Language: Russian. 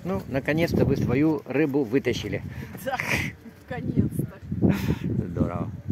Ну, наконец-то вы свою рыбу вытащили. Да, наконец-то. Здорово.